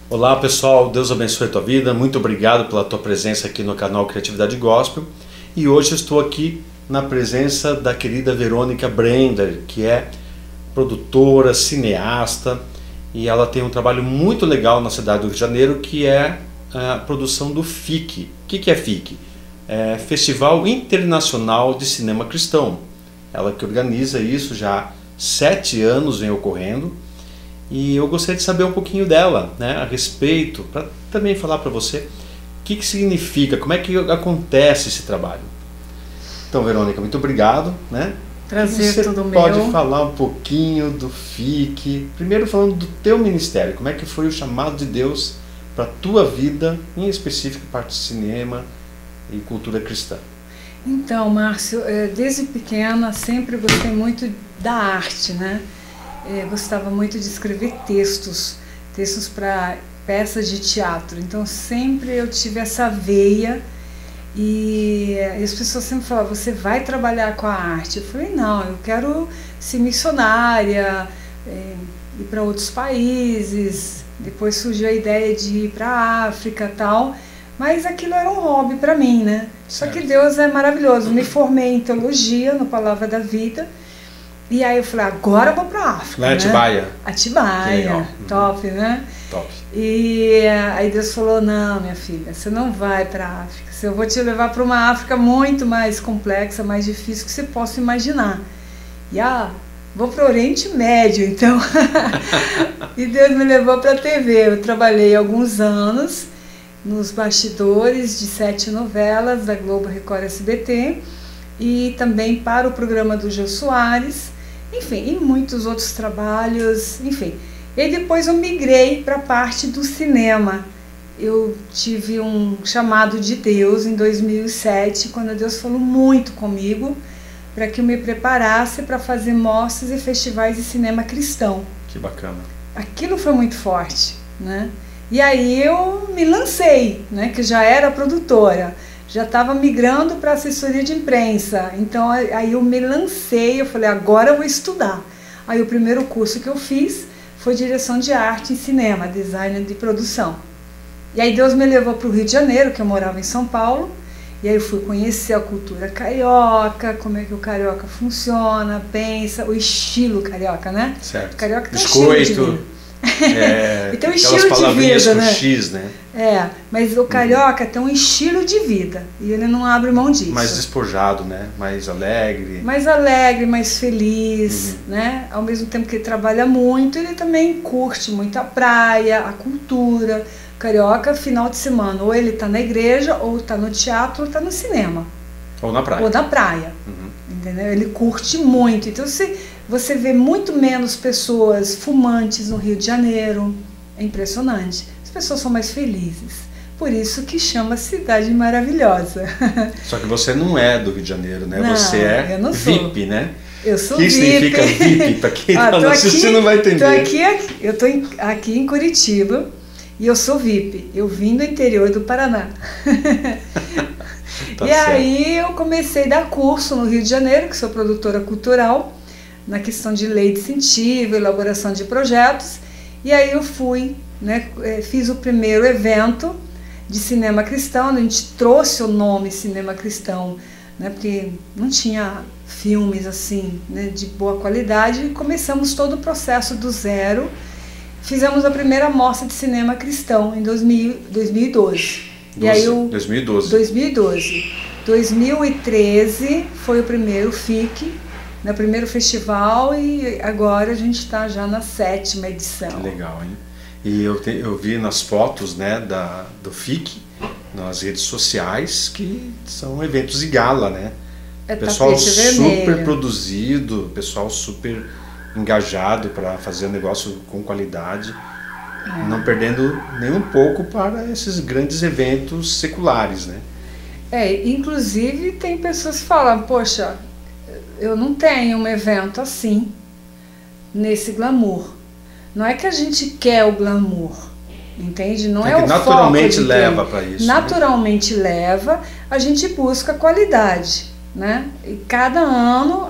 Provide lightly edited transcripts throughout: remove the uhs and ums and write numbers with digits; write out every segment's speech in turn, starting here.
Olá pessoal, Deus abençoe a tua vida, muito obrigado pela tua presença aqui no canal Criatividade Gospel. E hoje eu estou aqui na presença da querida Verônica Brender, que é produtora, cineasta, e ela tem um trabalho muito legal na cidade do Rio de Janeiro, que é a produção do FIC. O que é FIC? É Festival Internacional de Cinema Cristão. Ela que organiza isso já há 7 anos, vem ocorrendo. E eu gostaria de saber um pouquinho dela, né, a respeito, para também falar para você o que significa, como é que acontece esse trabalho. Então, Verônica, muito obrigado, né? Prazer, tudo meu. Você pode falar um pouquinho do FIC, primeiro falando do teu ministério, como é que foi o chamado de Deus para a tua vida, em específico parte de cinema e cultura cristã? Então, Márcio, desde pequena sempre gostei muito da arte, né? Gostava muito de escrever textos para peças de teatro. Então sempre eu tive essa veia e as pessoas sempre falavam, você vai trabalhar com a arte? Eu falei, não, eu quero ser missionária, ir para outros países. Depois surgiu a ideia de ir para a África e tal, mas aquilo era um hobby para mim, né? Só que Deus é maravilhoso. Me formei em teologia, no Palavra da Vida. E aí eu falei, agora eu vou pra África, né? Atibaia. Atibaia, top, né? Top. E aí Deus falou, não, minha filha, você não vai pra África. Eu vou te levar para uma África muito mais complexa, mais difícil que você possa imaginar. E vou pro Oriente Médio, então. E Deus me levou pra TV. Eu trabalhei alguns anos nos bastidores de 7 novelas da Globo, Record, SBT. E também para o programa do Jô Soares. Enfim, e muitos outros trabalhos, enfim. E depois eu migrei para a parte do cinema. Eu tive um chamado de Deus em 2007, quando Deus falou muito comigo, para que eu me preparasse para fazer mostras e festivais de cinema cristão. Que bacana. Aquilo foi muito forte, né? E aí eu me lancei, né, que já era produtora. Já estava migrando para assessoria de imprensa, então aí eu me lancei, eu falei, agora eu vou estudar. Aí o primeiro curso que eu fiz foi direção de arte em cinema, design de produção. E aí Deus me levou para o Rio de Janeiro, que eu morava em São Paulo, e aí eu fui conhecer a cultura carioca, como é que o carioca funciona, pensa, o estilo carioca, né? Certo. O carioca tem biscoito. Um estilo de vida. E tem um estilo de vida, né? X, né? Mas o carioca tem um estilo de vida e ele não abre mão disso. Mais despojado, né? Mais alegre. Mais alegre, mais feliz, né? Ao mesmo tempo que ele trabalha muito, ele também curte muito a praia, a cultura. O carioca, final de semana, ou ele tá na igreja, ou tá no teatro, ou tá no cinema. Ou na praia. Ou na praia. Entendeu? Ele curte muito. Então você vê muito menos pessoas fumantes no Rio de Janeiro. É impressionante. As pessoas são mais felizes. Por isso que chama Cidade Maravilhosa. Só que você não é do Rio de Janeiro, né? Não, você é eu não sou. VIP, né? Eu sou VIP. O que significa VIP? Para quem está não assistindo não vai entender. Eu estou aqui em Curitiba e eu sou VIP. Eu vim do interior do Paraná. Tá e certo. aí eu comecei a dar curso no Rio de Janeiro, que sou produtora cultural, na questão de lei de incentivo, elaboração de projetos. E aí eu fui, né, fiz o primeiro evento de cinema cristão, a gente trouxe o nome cinema cristão, né, porque não tinha filmes assim, né, de boa qualidade, e começamos todo o processo do zero. Fizemos a primeira mostra de cinema cristão em 2012. E aí 2012. 2013 foi o primeiro FIC, no primeiro festival, e agora a gente está já na 7ª edição. Que legal, hein? E eu vi nas fotos, né, do FIC, nas redes sociais, que são eventos de gala, né? Pessoal super produzido, pessoal super engajado para fazer um negócio com qualidade. Não perdendo nem um pouco para esses grandes eventos seculares, né? Inclusive tem pessoas que falam, poxa, eu não tenho um evento assim, nesse glamour. Não é que a gente quer o glamour, entende? Não é o naturalmente leva para isso. Naturalmente leva, a gente busca qualidade, né? E cada ano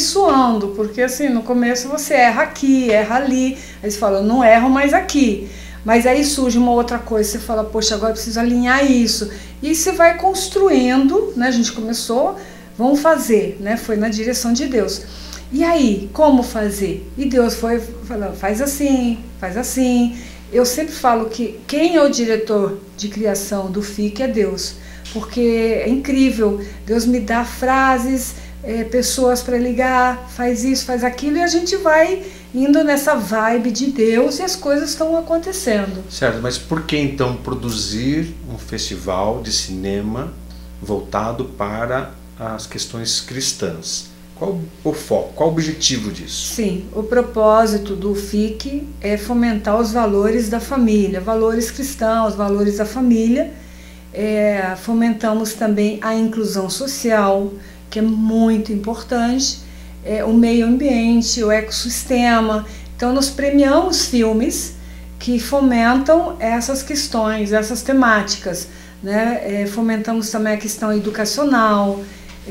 aperfeiçoando, porque assim, no começo você erra aqui, erra ali, aí você fala, não erro mais aqui. Mas aí surge uma outra coisa, você fala, poxa, agora eu preciso alinhar isso. E você vai construindo, né? A gente começou, vamos fazer, né? Foi na direção de Deus. E aí, como fazer? E Deus foi falando, faz assim, faz assim. Eu sempre falo que quem é o diretor de criação do FIC é Deus. Porque é incrível, Deus me dá frases, pessoas para ligar, faz isso, faz aquilo, e a gente vai indo nessa vibe de Deus e as coisas estão acontecendo. Certo, mas por que então produzir um festival de cinema voltado para as questões cristãs? Qual o foco, qual o objetivo disso? Sim, o propósito do FIC é fomentar os valores da família, valores cristãos, valores da família. Fomentamos também a inclusão social, que é muito importante, o meio ambiente, o ecossistema. Então nós premiamos filmes que fomentam essas questões, essas temáticas, né? Fomentamos também a questão educacional,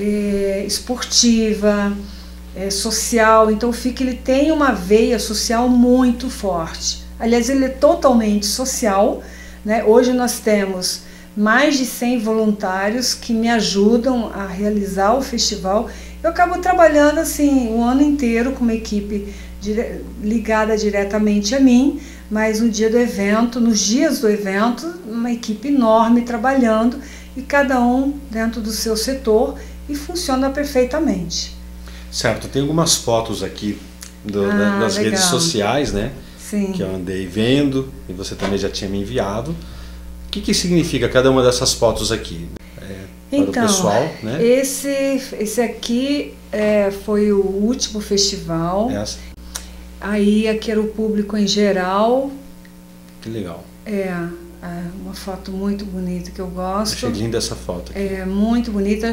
esportiva, social. Então o FIC ele tem uma veia social muito forte. Aliás, ele é totalmente social, né? Hoje nós temos mais de 100 voluntários que me ajudam a realizar o festival. Eu acabo trabalhando assim o ano inteiro com uma equipe ligada diretamente a mim, mas no dia do evento, nos dias do evento, uma equipe enorme trabalhando e cada um dentro do seu setor, e funciona perfeitamente. Certo, tem algumas fotos aqui das legal. redes sociais, né? Sim. Que eu andei vendo e você também já tinha me enviado. O que significa cada uma dessas fotos aqui? Para o pessoal, né? Esse aqui foi o último festival. Essa. Aí aqui era o público em geral. Que legal. Uma foto muito bonita que eu gosto. Achei linda essa foto aqui. Muito bonita.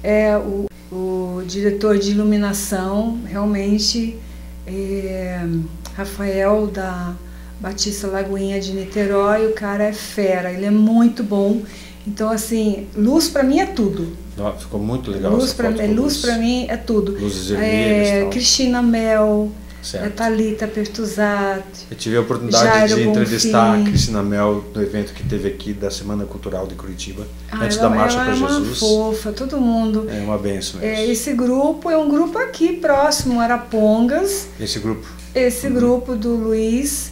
O diretor de iluminação, realmente, Rafael da Batista Lagoinha de Niterói, o cara é fera, ele é muito bom. Então, assim, luz pra mim é tudo. Ficou muito legal luz essa foto. Luz pra mim é tudo. Luzes vermelhas, Cristina Mel, certo. Thalita Pertuzat. Eu tive a oportunidade de entrevistar a Cristina Mel no evento que teve aqui da Semana Cultural de Curitiba, antes da Marcha para Jesus. Ela é uma fofa, todo mundo. É uma bênção mesmo. Esse grupo é um grupo aqui próximo, Arapongas. Esse grupo? Esse grupo do Luiz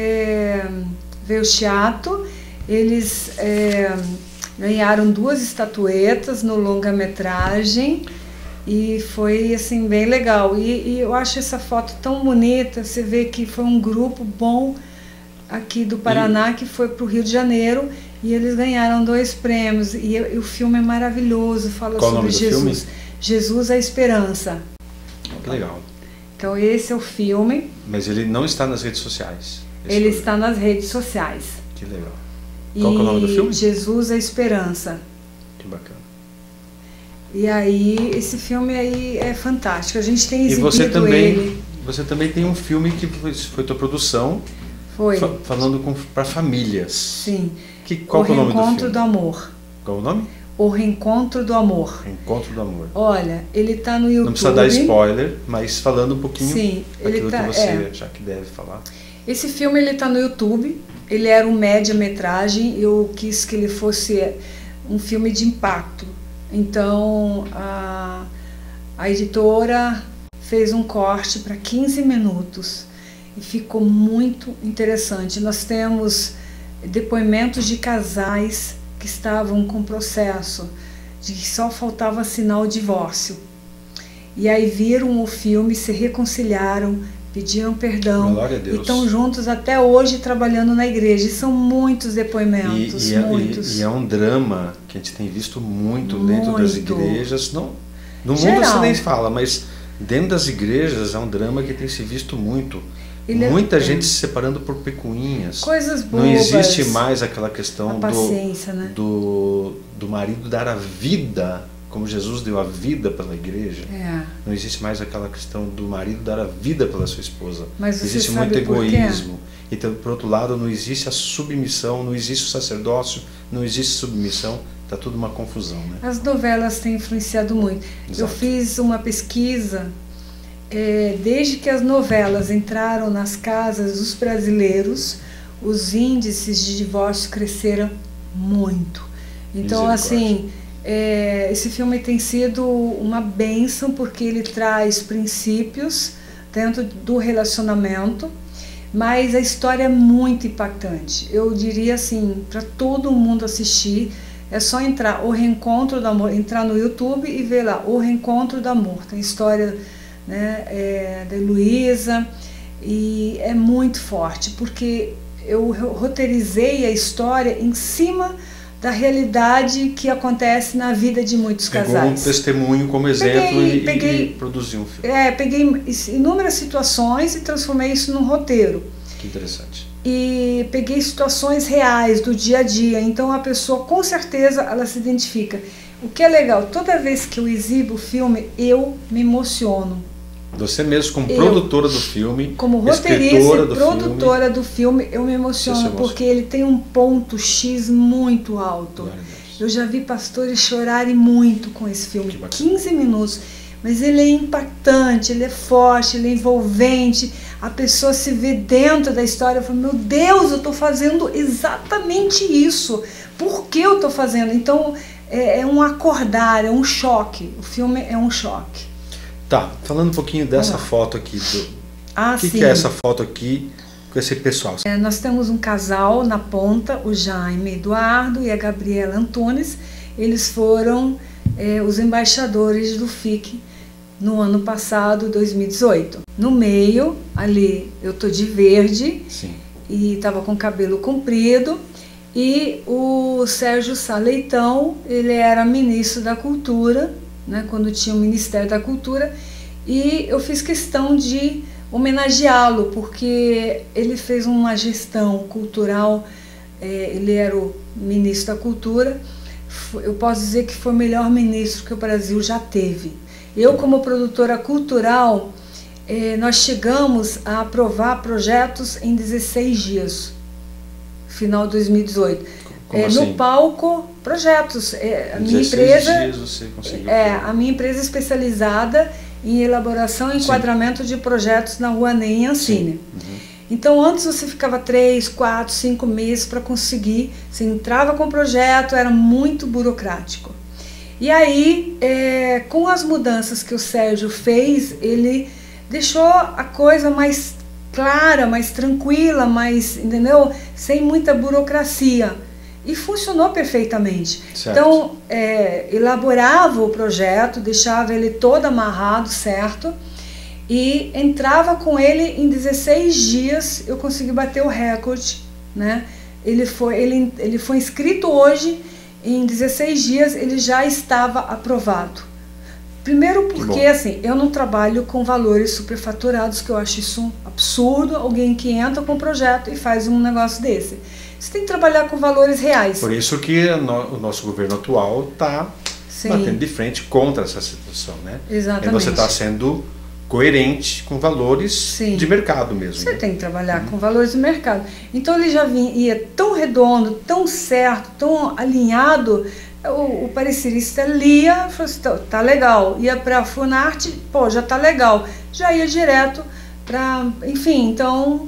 Velchiato, eles ganharam 2 estatuetas no longa-metragem e foi assim bem legal. E eu acho essa foto tão bonita, você vê que foi um grupo bom aqui do Paraná que foi para o Rio de Janeiro e eles ganharam 2 prêmios. E o filme é maravilhoso, fala Qual sobre o nome do Jesus. Filme? Jesus a Esperança. Que legal. Então esse é o filme. Mas ele não está nas redes sociais. Ele está nas redes sociais. Que legal. Qual que é o nome do filme? Jesus a Esperança. Que bacana. E aí, esse filme aí é fantástico. A gente tem exibido Você também tem um filme que foi tua produção. Foi. Falando para famílias. Sim. Qual que é o nome do filme? O Reencontro do Amor. Qual o nome? O Reencontro do Amor. Reencontro do Amor. Olha, ele tá no YouTube. Não precisa dar spoiler, mas falando um pouquinho. Sim, ele tá, que você já que deve falar. Esse filme ele tá no YouTube. Ele era um média-metragem. Eu quis que ele fosse um filme de impacto. Então a editora fez um corte para 15 minutos e ficou muito interessante. Nós temos depoimentos de casais que estavam com processo, de que só faltava assinar o divórcio. E aí viram o filme, se reconciliaram, pediram perdão e estão juntos até hoje trabalhando na igreja. E são muitos depoimentos, muitos. E é um drama que a gente tem visto muito dentro das igrejas. Não, no mundo você nem fala, mas dentro das igrejas é um drama que tem se visto muito. Muita gente se separando por picuinhas. Coisas bobas. Não existe mais aquela questão do marido dar a vida, como Jesus deu a vida pela igreja. Não existe mais aquela questão do marido dar a vida pela sua esposa. Mas existe muito egoísmo. Então, por outro lado, não existe a submissão, não existe o sacerdócio, não existe submissão. Está tudo uma confusão, né? As novelas têm influenciado muito. Exato. Eu fiz uma pesquisa, desde que as novelas entraram nas casas dos brasileiros, os índices de divórcio cresceram muito. Então, assim, esse filme tem sido uma bênção, porque ele traz princípios dentro do relacionamento, mas a história é muito impactante. Eu diria assim, para todo mundo assistir, é só entrar, O Reencontro do Amor, entrar no YouTube e ver lá, O Reencontro do Amor. Tem história, né, da Heloísa, e é muito forte, porque eu roteirizei a história em cima da realidade que acontece na vida de muitos casais. Pegou um testemunho como exemplo e produziu um filme. Peguei inúmeras situações e transformei isso num roteiro. Que interessante. E peguei situações reais do dia a dia, então a pessoa com certeza ela se identifica. O que é legal, toda vez que eu exibo o filme, eu me emociono. Você mesmo, como produtora do filme, como roteirista e produtora do filme, eu me emociono, porque ele tem um ponto X muito alto. Eu já vi pastores chorarem muito com esse filme, 15 minutos, mas ele é impactante, ele é forte, ele é envolvente, a pessoa se vê dentro da história e fala, meu Deus, eu estou fazendo exatamente isso, por que eu estou fazendo? Então é um acordar, é um choque, o filme é um choque. Tá, falando um pouquinho dessa foto aqui. O que é essa foto aqui com esse pessoal? Nós temos um casal na ponta, o Jaime Eduardo e a Gabriela Antunes. Eles foram os embaixadores do FIC no ano passado, 2018. No meio, ali, eu tô de verde. Sim. E estava com cabelo comprido. E o Sérgio Sá Leitão, ele era ministro da Cultura, né, quando tinha o Ministério da Cultura, e eu fiz questão de homenageá-lo, porque ele fez uma gestão cultural, ele era o ministro da Cultura, eu posso dizer que foi o melhor ministro que o Brasil já teve. Eu, como produtora cultural, nós chegamos a aprovar projetos em 16 dias, final de 2018. Assim? No palco, projetos. A minha empresa, a minha empresa é especializada em elaboração e enquadramento de projetos na Rouanet e Ancine. Uhum. Então, antes você ficava 3, 4, 5 meses para conseguir. Você entrava com o projeto, era muito burocrático. E aí, com as mudanças que o Sérgio fez, ele deixou a coisa mais clara, mais tranquila, mais, entendeu? Sem muita burocracia. E funcionou perfeitamente. Certo. Então, elaborava o projeto, deixava ele todo amarrado, certo? E entrava com ele em 16 dias, eu consegui bater o recorde, né? Ele foi inscrito hoje, em 16 dias ele já estava aprovado. Primeiro porque, assim, eu não trabalho com valores superfaturados, que eu acho isso um absurdo, alguém que entra com um projeto e faz um negócio desse. Você tem que trabalhar com valores reais. Por isso que o nosso governo atual está batendo de frente contra essa situação, né? Exatamente. E você está sendo coerente com valores de mercado mesmo. Você tem que trabalhar com valores de mercado. Então ele já ia tão redondo, tão certo, tão alinhado. O parecerista lia, falou assim, tá legal. Ia para a Funarte, pô, já tá legal. Já ia direto para, enfim, então...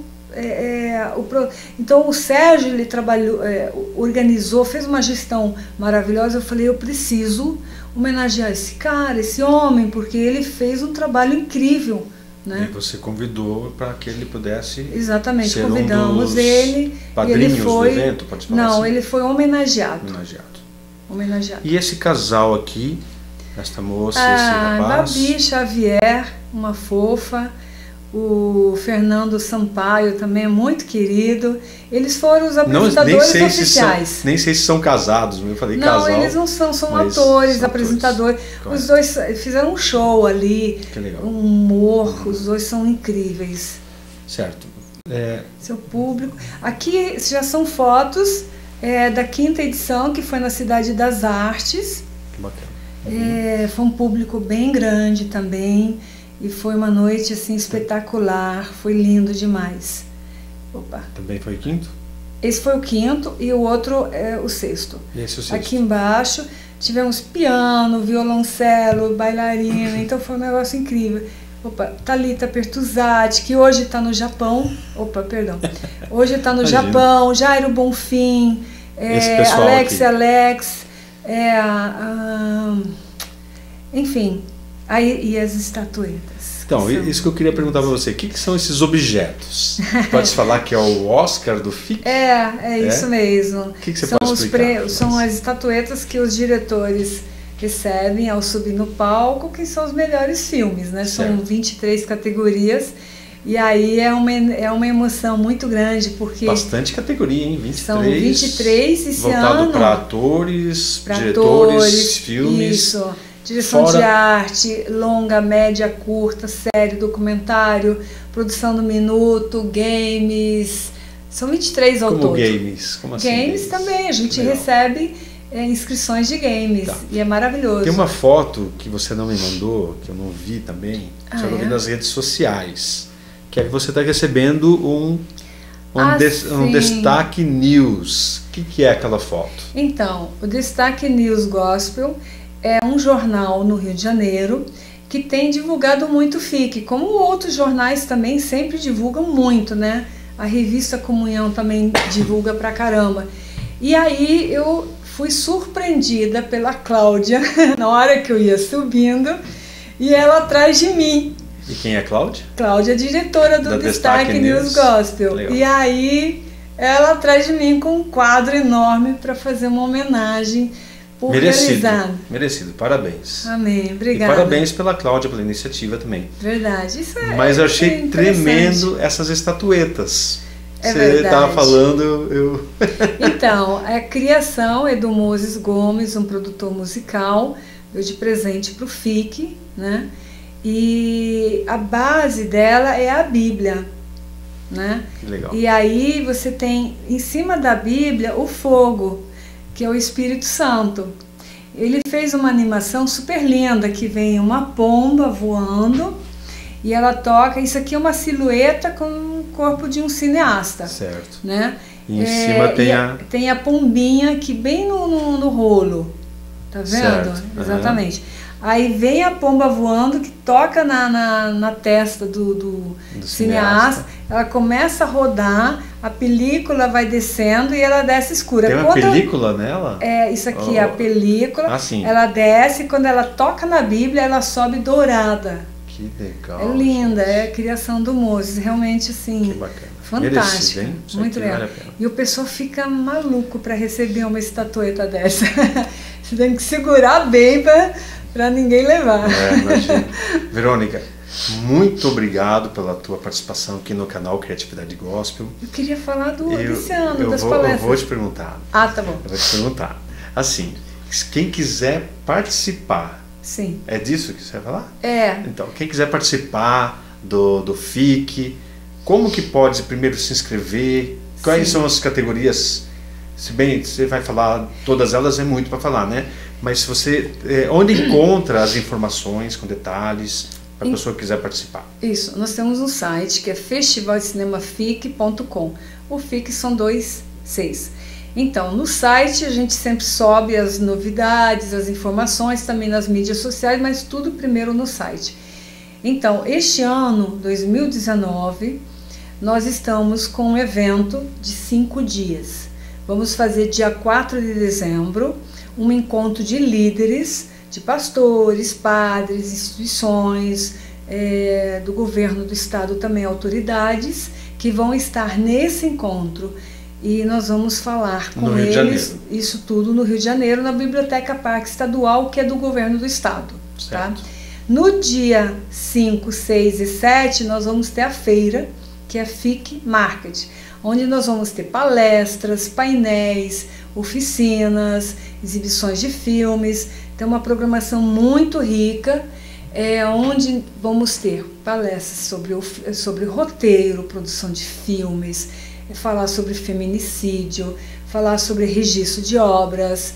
Então o Sérgio, ele trabalhou, organizou, fez uma gestão maravilhosa. Eu falei, eu preciso homenagear esse cara, esse homem, porque ele fez um trabalho incrível, né? E você convidou para que ele pudesse... Exatamente, ser convidamos ele. Padrinhos ele foi, do evento, pode falar não, assim? ele foi homenageado. Homenageado. E esse casal aqui, esta moça, esse rapaz? Babi Xavier, uma fofa. O Fernando Sampaio também é muito querido. Eles foram os apresentadores oficiais. Nem sei se são casados, eu falei não, casal. Não, eles não são, são atores, são apresentadores. Os dois fizeram um show ali, que legal. Um humor, os dois são incríveis. Certo. Seu público. Aqui já são fotos da 5ª edição, que foi na Cidade das Artes. Que bacana. Foi um público bem grande também. E foi uma noite assim espetacular, foi lindo demais. Opa. Também foi o 5º? Esse foi o 5º e o outro é o 6º. Esse é o 6º. Aqui embaixo tivemos piano, violoncelo, bailarina, então foi um negócio incrível. Thalita Pertuzati, que hoje está no Japão. Hoje está no Imagina. Japão. Jairo Bonfim, Alex, enfim, aí, e as estatuetas. Então, isso que eu queria perguntar para você, o que são esses objetos? Pode falar que é o Oscar do FIC? É isso mesmo. O que você pode explicar? São as estatuetas que os diretores recebem ao subir no palco, que são os melhores filmes, né? São 23 categorias. E aí é uma emoção muito grande, porque... Bastante categoria, hein? 23. São 23 esse voltado ano. para atores, diretores, filmes. Isso. Direção de arte, longa, média, curta, série, documentário, produção do minuto, games. São 23 ao todo. Como games? Como assim? Games também. A gente recebe inscrições de games. Tá. E é maravilhoso. Tem uma foto que você não me mandou, que eu não vi também, só eu vi nas redes sociais, que é que você está recebendo um Destaque News. O que é aquela foto? Então, o Destaque News Gospel é um jornal no Rio de Janeiro que tem divulgado muito o FIC, como outros jornais também sempre divulgam muito, né? A revista Comunhão também divulga pra caramba. E aí eu fui surpreendida pela Cláudia na hora que eu ia subindo e ela atrás de mim. E quem é a Cláudia? Cláudia, diretora do Destaque News Gospel. Legal. E aí ela atrás de mim com um quadro enorme para fazer uma homenagem. Merecido, parabéns. Amém, obrigada. E parabéns pela Cláudia, pela iniciativa também. Verdade, isso é. Mas eu achei tremendo essas estatuetas. Você estava falando, Então, a criação é do Moses Gomes, um produtor musical, deu de presente para o FIC, né? E a base dela é a Bíblia, né? Legal. E aí você tem em cima da Bíblia o fogo, que é o Espírito Santo. Ele fez uma animação super linda, que vem uma pomba voando e ela toca. Isso aqui é uma silhueta com o corpo de um cineasta. Certo. Né? E em cima tem a pombinha aqui bem no rolo. Tá vendo? Certo. Exatamente. Aí vem a pomba voando que toca na testa do cineasta. Ela começa a rodar, a película vai descendo e ela desce escura. Tem uma película nela? Isso aqui é a película. Ah, sim. Ela desce e quando ela toca na Bíblia, ela sobe dourada. Que legal. É linda, é a criação do Moses. Realmente, assim, que bacana. Fantástico. Merecido, hein? Muito legal. Vale a pena. E o pessoal fica maluco para receber uma estatueta dessa. Você tem que segurar bem para ninguém levar. Imagina. Verônica, muito obrigado pela tua participação aqui no canal Criatividade Gospel. Eu queria falar desse ano, das palestras. Eu vou te perguntar. Ah, tá bom. Eu vou te perguntar. Assim, quem quiser participar... Sim. É disso que você vai falar? É. Então, quem quiser participar do FIC, como que pode primeiro se inscrever? Quais são as categorias? Se bem você vai falar todas elas, é muito para falar, né? Mas se você onde encontra as informações com detalhes para a pessoa que quiser participar? Isso, nós temos um site que é festivalcinemafic.com. O FIC são 2 Cs. Então, no site a gente sempre sobe as novidades, as informações também nas mídias sociais, mas tudo primeiro no site. Então, este ano, 2019, nós estamos com um evento de 5 dias. Vamos fazer dia 4 de dezembro um encontro de líderes, de pastores, padres, instituições, do governo do estado também, autoridades, que vão estar nesse encontro. E nós vamos falar com eles, isso tudo no Rio de Janeiro, na Biblioteca Parque Estadual, que é do governo do estado. Tá? No dia 5, 6 e 7, nós vamos ter a feira, que é a FIC Market, onde nós vamos ter palestras, painéis, oficinas, exibições de filmes. Tem uma programação muito rica, onde vamos ter palestras sobre roteiro, produção de filmes, falar sobre feminicídio, falar sobre registro de obras,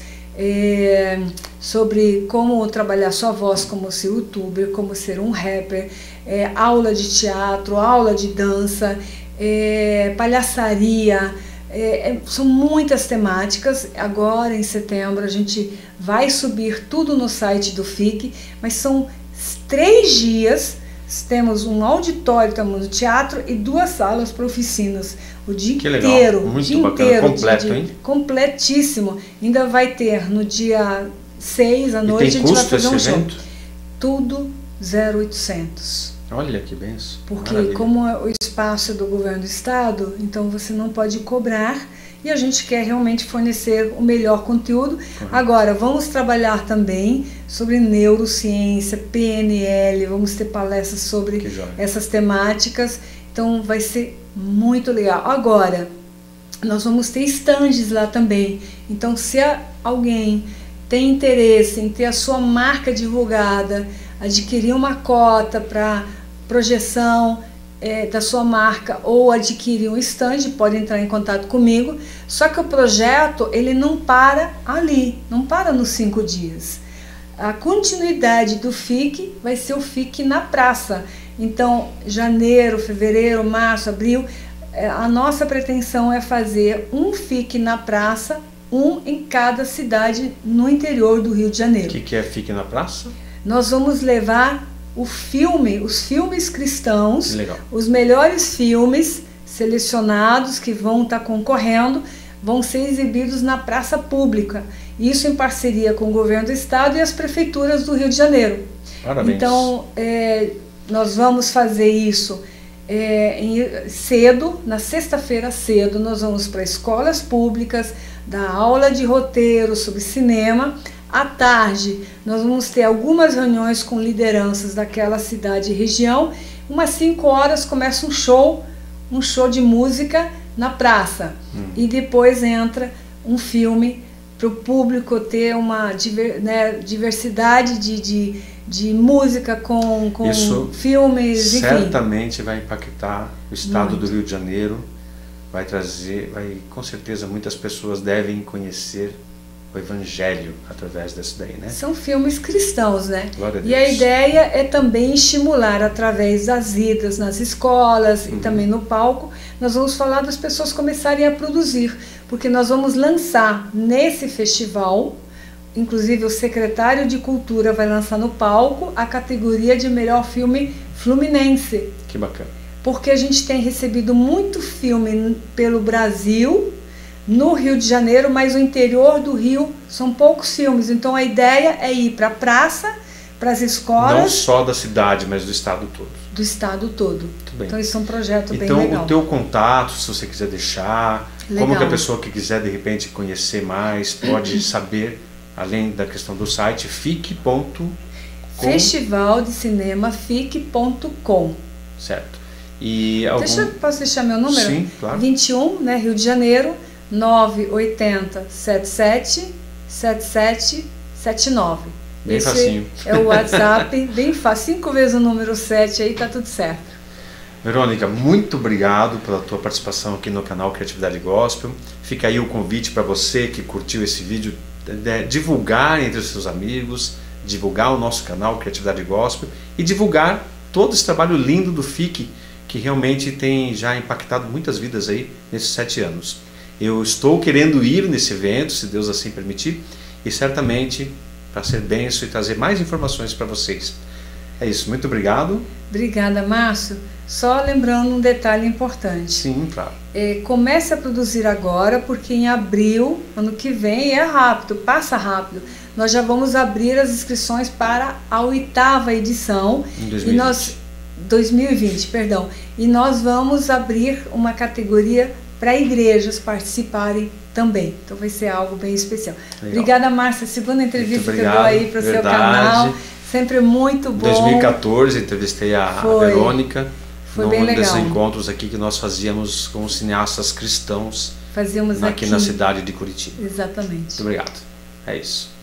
sobre como trabalhar sua voz como ser youtuber, como ser um rapper, aula de teatro, aula de dança, palhaçaria, são muitas temáticas. Agora em setembro a gente vai subir tudo no site do FIC, mas são 3 dias temos um auditório, temos um teatro e 2 salas para oficinas. O dia que legal. inteiro. Muito dia bacana, inteiro, completo, hein? Completíssimo. Ainda vai ter no dia 6 à noite, e tem a gente vai custo fazer um esse evento? show. Tudo 0,800. Olha que benção. Porque Maravilha. como o espaço é do governo do estado, então você não pode cobrar e a gente quer realmente fornecer o melhor conteúdo. Agora, vamos trabalhar também sobre neurociência, PNL, vamos ter palestras sobre essas temáticas, então vai ser muito legal. Agora, nós vamos ter estandes lá também, então se alguém tem interesse em ter a sua marca divulgada, adquirir uma cota para projeção da sua marca ou adquirir um stand, pode entrar em contato comigo. Só que o projeto ele não para ali, não para nos 5 dias. A continuidade do FIC vai ser o FIC na praça. Então, janeiro, fevereiro, março, abril, a nossa pretensão é fazer um FIC na praça, um em cada cidade no interior do Rio de Janeiro. O que é FIC na praça? Nós vamos levar os filmes cristãos, legal. Os melhores filmes selecionados que vão estar concorrendo, vão ser exibidos na praça pública. Isso em parceria com o governo do estado e as prefeituras do Rio de Janeiro. Parabéns. Então, nós vamos fazer isso cedo, na sexta-feira cedo, nós vamos para escolas públicas, dar aula de roteiro sobre cinema. À tarde, nós vamos ter algumas reuniões com lideranças daquela cidade e região. Umas 5 horas começa um show de música na praça. E depois entra um filme para o público ter uma diversidade de música com filmes, enfim. Certamente vai impactar o estado muito. Do Rio de Janeiro, com certeza muitas pessoas devem conhecer o Evangelho através desse daí, né? São filmes cristãos, né? Glória a Deus. E a ideia é também estimular através das idas nas escolas e também no palco. Nós vamos falar das pessoas começarem a produzir, porque nós vamos lançar nesse festival, inclusive o secretário de Cultura vai lançar no palco a categoria de melhor filme fluminense. Que bacana. Porque a gente tem recebido muito filme pelo Brasil, no Rio de Janeiro, mas o interior do Rio são poucos filmes. Então a ideia é ir para a praça, para as escolas. Não só da cidade, mas do estado todo. Do estado todo. Muito bem. Então isso é um projeto bem legal. legal. Então o teu contato, se você quiser deixar, legal. Como que a pessoa que quiser de repente conhecer mais, pode saber, além da questão do site, fic.com. Festivaldecinemafic.com. Certo. E Posso deixar meu número? Sim, claro. 21, né, Rio de Janeiro, 980 77 77 79. Bem facinho. É o WhatsApp, bem fácil. 5 vezes o número 7 aí, tá tudo certo. Verônica, muito obrigado pela tua participação aqui no canal Criatividade Gospel. Fica aí o convite para você que curtiu esse vídeo, divulgar entre os seus amigos, divulgar o nosso canal Criatividade Gospel e divulgar todo esse trabalho lindo do FIC, que realmente tem já impactado muitas vidas aí nesses 7 anos. Eu estou querendo ir nesse evento, se Deus assim permitir, e certamente para ser bênção e trazer mais informações para vocês. É isso, muito obrigado. Obrigada, Márcio. Só lembrando um detalhe importante. Sim, claro. Comece a produzir agora, porque em abril, ano que vem, é rápido, passa rápido. Nós já vamos abrir as inscrições para a 8ª edição. Em 2020. 2020, perdão. E nós vamos abrir uma categoria para igrejas participarem também. Então vai ser algo bem especial. Legal. Obrigada, Márcia. Segunda entrevista que eu dou aí para o seu canal. Sempre muito bom. Em 2014 entrevistei a Verônica. Foi bem legal. Desses encontros aqui que nós fazíamos com os cineastas cristãos. Fazíamos aqui na cidade de Curitiba. Exatamente. Muito obrigado. É isso.